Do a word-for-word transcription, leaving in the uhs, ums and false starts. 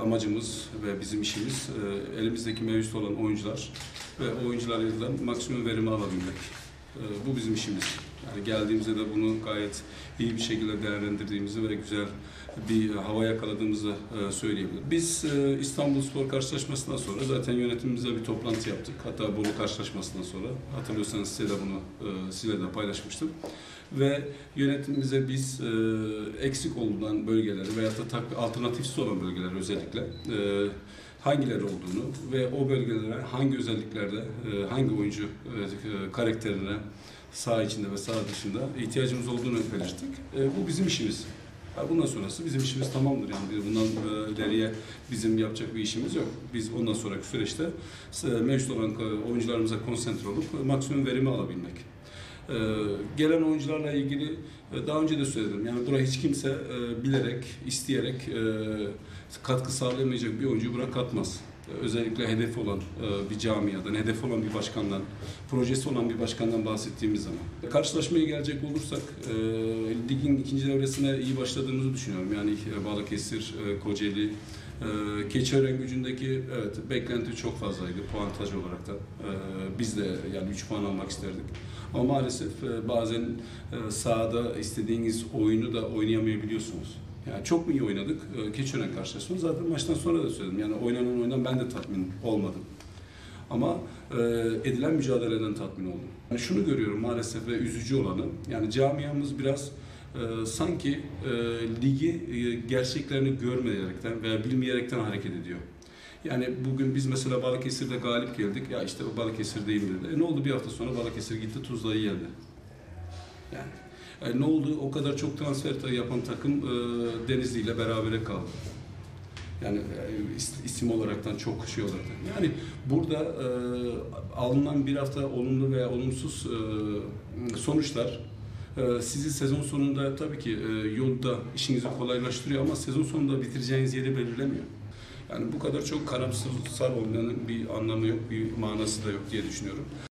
amacımız ve bizim işimiz e, elimizdeki mevcut olan oyuncular ve oyunculardan maksimum verimi alabilmek. E, bu bizim işimiz. Yani geldiğimizde de bunu gayet iyi bir şekilde değerlendirdiğimizi ve güzel bir hava yakaladığımızı e, söyleyebilirim. Biz e, İstanbulspor karşılaşmasından sonra zaten yönetimimize bir toplantı yaptık. Hatta Bolu karşılaşmasından sonra hatırlıyorsanız size de bunu e, size de paylaşmıştım. Ve yönetimimize biz e, eksik olunan bölgeleri veyahut da alternatifsiz olan bölgeleri özellikle e, hangileri olduğunu ve o bölgelere hangi özelliklerde e, hangi oyuncu e, karakterine saha içinde ve saha dışında ihtiyacımız olduğunu belirttik. E, bu bizim işimiz. Bundan sonrası bizim işimiz tamamdır. Yani bundan ileriye bizim yapacak bir işimiz yok. Biz ondan sonraki süreçte mevcut olan oyuncularımıza konsantre olup maksimum verimi alabilmek. Ee, gelen oyuncularla ilgili daha önce de söyledim. Yani buraya hiç kimse e, bilerek, isteyerek e, katkı sağlayamayacak bir oyuncuyu buraya katmaz. Özellikle hedefi olan e, bir camiadan, hedefi olan bir başkandan, projesi olan bir başkandan bahsettiğimiz zaman. Karşılaşmaya gelecek olursak, e, ligin ikinci devresine iyi başladığımızı düşünüyorum. Yani e, Balıkesir, e, Kocaeli, e, Keçiören gücündeki evet beklenti çok fazlaydı puantaj olarak da. E, biz de yani üç puan almak isterdik. Ama maalesef e, bazen e, sahada istediğiniz oyunu da oynayamayabiliyorsunuz. Yani çok mu iyi oynadık? Keçiören karşılaşması. Zaten maçtan sonra da söyledim. Yani oynanan oyundan ben de tatmin olmadım. Ama e, edilen mücadeleden tatmin oldum. Yani şunu görüyorum maalesef ve üzücü olanı. Yani camiamız biraz e, sanki e, ligi e, gerçeklerini görmeyerekten veya bilmeyerekten hareket ediyor. Yani bugün biz mesela Balıkesir'de galip geldik. Ya işte o Balıkesir değil dedi. E ne oldu bir hafta sonra Balıkesir gitti Tuzla'yı yendi. Yani E, ne oldu? O kadar çok transfer yapan takım e, Denizli ile berabere kaldı. Yani e, isim olaraktan çok şey olarak. Yani burada e, alınan bir hafta olumlu veya olumsuz e, sonuçlar e, sizi sezon sonunda tabii ki e, yolda işinizi kolaylaştırıyor ama sezon sonunda bitireceğiniz yeri belirlemiyor. Yani bu kadar çok karamsar olmanın bir anlamı yok, bir manası da yok diye düşünüyorum.